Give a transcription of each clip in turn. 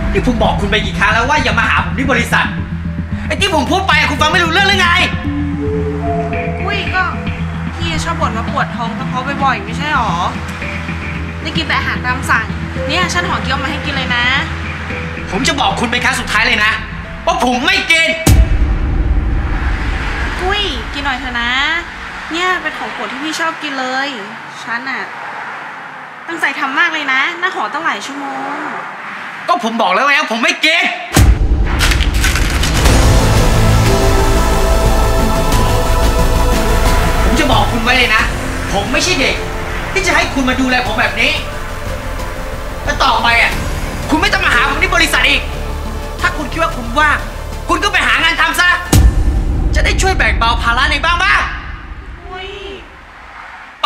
นี่ผมบอกคุณไปกี่ครั้งแล้วว่าอย่ามาหาผมที่บริษัทไอ้ที่ผมพูดไปคุณฟังไม่รู้เรื่องหรือไงอุ้ยก็พี่ชอบบ่นว่าปวดท้องกระเพาะบ่อยๆไม่ใช่หรอได้กินแต่อาหารตามสั่งเนี่ยฉันห่อเกี๊ยวมาให้กินเลยนะผมจะบอกคุณเป็นครั้งสุดท้ายเลยนะว่าผมไม่กินอุ้ยกินหน่อยเถอะนะเนี่ยเป็นของโปรดที่พี่ชอบกินเลยฉันอะตั้งใจทำมากเลยนะน่าห่อตั้งหลายชั่วโมงก็ผมบอกแล้วไงว่าผมไม่กินผมจะบอกคุณไว้เลยนะผมไม่ใช่เด็กที่จะให้คุณมาดูแลผมแบบนี้แล้วต่อไปอ่ะคุณไม่ต้องมาหาผมที่บริษัทอีกถ้าคุณคิดว่าคุณว่างคุณก็ไปหางานทำซะจะได้ช่วยแบ่งเบาภาระในบ้างไป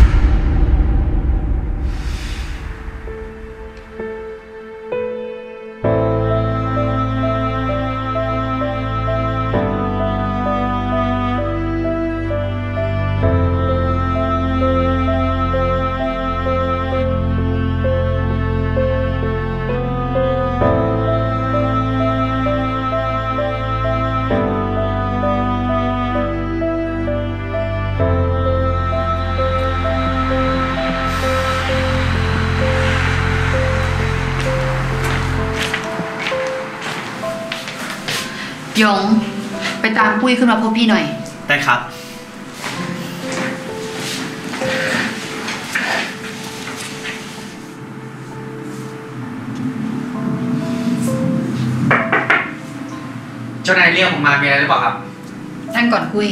ยงไปตามปุ้ยขึ้นมาพบพี่หน่อยได้ครับเจ้านายเรียกผมมามีอะไรหรือเปล่าครับนั่งก่อนปุ้ย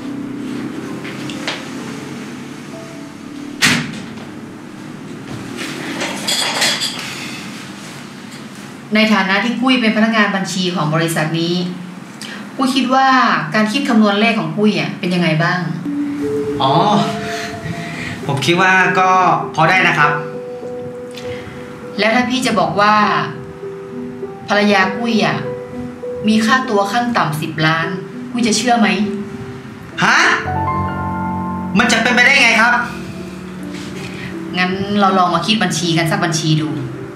ในฐานะที่ปุ้ยเป็นพนักงานบัญชีของบริษัทนี้ปุ้ยคิดว่าการคิดคำนวณเลขของปุ้ยเป็นยังไงบ้างอ๋อผมคิดว่าก็พอได้นะครับแล้วถ้าพี่จะบอกว่าภรรยาปุ้ยมีค่าตัวขั้นต่ำ10 ล้านปุ้ยจะเชื่อไหมฮะมันจะเป็นไปได้ไงครับงั้นเราลองมาคิดบัญชีกันสักบัญชีดู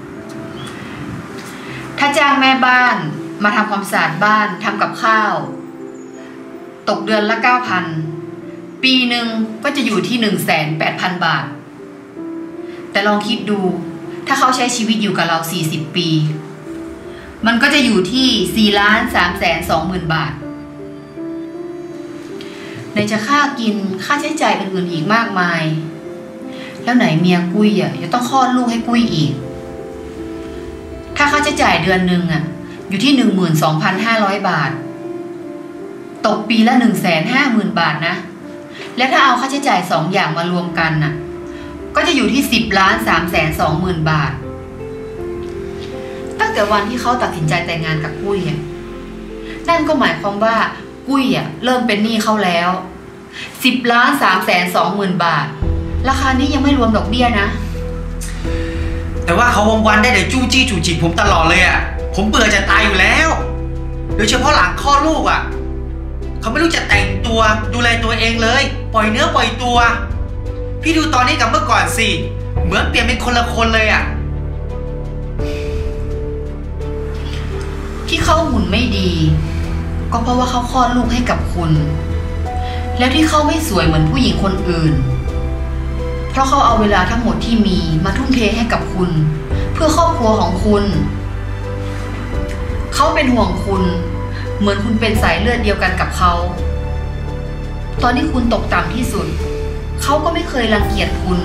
ถ้าจ้างแม่บ้านมาทำความสะอาดบ้านทำกับข้าวตกเดือนละ 9,000 ปีหนึ่งก็จะอยู่ที่ 180,000 บาทแต่ลองคิดดูถ้าเขาใช้ชีวิตอยู่กับเรา40 ปีมันก็จะอยู่ที่ 4,320,000 บาทไหนจะค่ากินค่าใช้จ่ายอื่นๆอีกมากมายแล้วไหนเมียกุ้ยจะต้องคลอดลูกให้กุ้ยอีกถ้าค่าใช้จ่ายเดือนหนึ่งอยู่ที่ 12,500 บาทตกปีละ 150,000 บาทนะและถ้าเอาค่าใช้จ่าย2อย่างมารวมกันก็จะอยู่ที่ 10,320,000 บาทตั้งแต่วันที่เขาตัดสินใจแต่งงานกับกุ้ยนั่นก็หมายความว่ากุ้ยเริ่มเป็นหนี้เขาแล้ว 10,320,000 บาทราคานี้ยังไม่รวมดอกเบี้ยนะแต่ว่าเขาวันๆได้แต่จู้จี้จู้จิกผมตลอดเลยผมเบื่อจะตายอยู่แล้วโดยเฉพาะหลังคลอดลูกเขาไม่รู้จะแต่งตัวดูแลตัวเองเลยปล่อยเนื้อปล่อยตัวพี่ดูตอนนี้กับเมื่อก่อนสิเหมือนเปลี่ยนเป็นคนละคนเลยที่เขาหุ่นไม่ดีก็เพราะว่าเขาคลอดลูกให้กับคุณแล้วที่เขาไม่สวยเหมือนผู้หญิงคนอื่นเพราะเขาเอาเวลาทั้งหมดที่มีมาทุ่มเทให้กับคุณเพื่อครอบครัวของคุณเขาเป็นห่วงคุณเหมือนคุณเป็นสายเลือดเดียวกันกับเขาตอนที่คุณตกต่ำที่สุดเขาก็ไม่เคยรังเกียจคุณ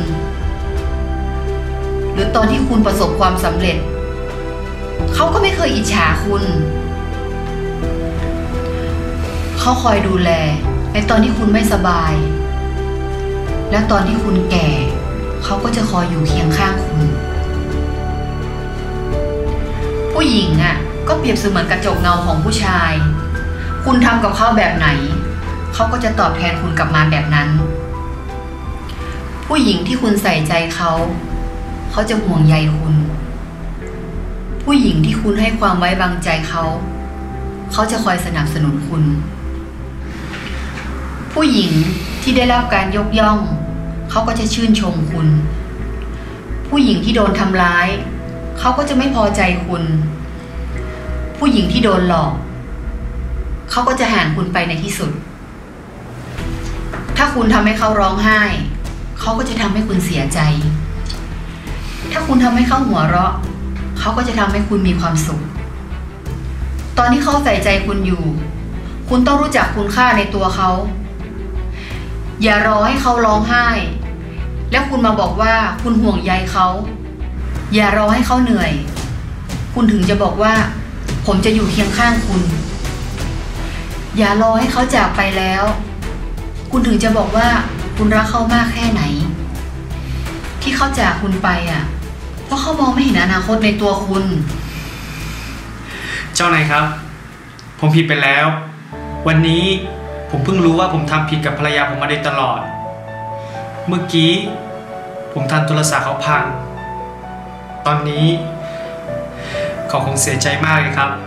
หรือตอนที่คุณประสบความสำเร็จเขาก็ไม่เคยอิจฉาคุณเขาคอยดูแลในตอนที่คุณไม่สบายแล้วตอนที่คุณแก่เขาก็จะคอยอยู่เคียงข้างคุณผู้หญิงก็เปรียบเสมือนกระจกเงาของผู้ชายคุณทำกับเขาแบบไหนเขาก็จะตอบแทนคุณกลับมาแบบนั้นผู้หญิงที่คุณใส่ใจเขาจะห่วงใยคุณผู้หญิงที่คุณให้ความไว้วางใจเขาจะคอยสนับสนุนคุณผู้หญิงที่ได้รับการยกย่องเขาก็จะชื่นชมคุณผู้หญิงที่โดนทำร้ายเขาก็จะไม่พอใจคุณผู้หญิงที่โดนหลอกเขาก็จะห่างคุณไปในที่สุดถ้าคุณทำให้เขาร้องไห้เขาก็จะทำให้คุณเสียใจถ้าคุณทำให้เขาหัวเราะเขาก็จะทำให้คุณมีความสุขตอนที่เขาใส่ใจคุณอยู่คุณต้องรู้จักคุณค่าในตัวเขาอย่ารอให้เขาร้องไห้แล้วคุณมาบอกว่าคุณห่วงใยเขาอย่ารอให้เขาเหนื่อยคุณถึงจะบอกว่าผมจะอยู่เคียงข้างคุณอย่ารอให้เขาจากไปแล้วคุณถึงจะบอกว่าคุณรักเขามากแค่ไหนที่เขาจากคุณไปเพราะเขามองไม่เห็นอนาคตในตัวคุณเจ้านายครับผมผิดไปแล้ววันนี้ผมเพิ่งรู้ว่าผมทำผิดกับภรรยาผมมาโดยตลอดเมื่อกี้ผมทำโทรศัพท์เขาพังตอนนี้เขาคงเสียใจมากเลยครับ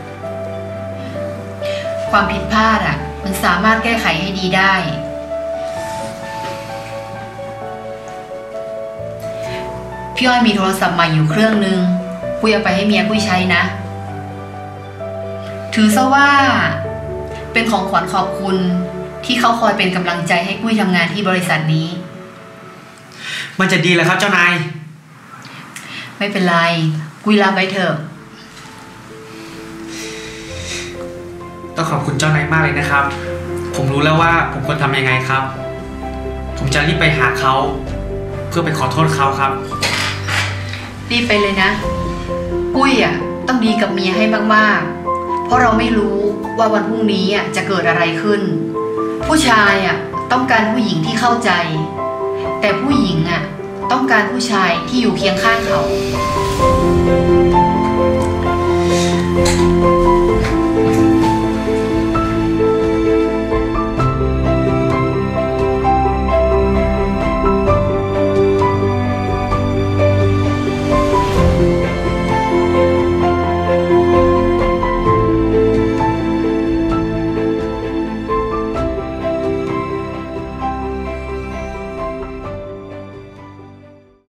ความผิดพลาดมันสามารถแก้ไขให้ดีได้พี่อ้อยมีโทรศัพท์ใหม่อยู่เครื่องนึงปุ้ยเอาไปให้เมียปุ้ยใช้นะถือซะว่าเป็นของขวัญขอบคุณที่เขาคอยเป็นกำลังใจให้ปุ้ยทำงานที่บริษัทนี้มันจะดีเหรอครับเจ้านายไม่เป็นไรปุ้ยรับไว้เถอะต้องขอบคุณเจ้านายมากเลยนะครับผมรู้แล้วว่าผมควรทำยังไงครับผมจะรีบไปหาเขาเพื่อไปขอโทษเขาครับรีบไปเลยนะปุ้ยต้องดีกับเมียให้มากๆเพราะเราไม่รู้ว่าวันพรุ่งนี้จะเกิดอะไรขึ้นผู้ชายต้องการผู้หญิงที่เข้าใจแต่ผู้หญิงต้องการผู้ชายที่อยู่เคียงข้างเขา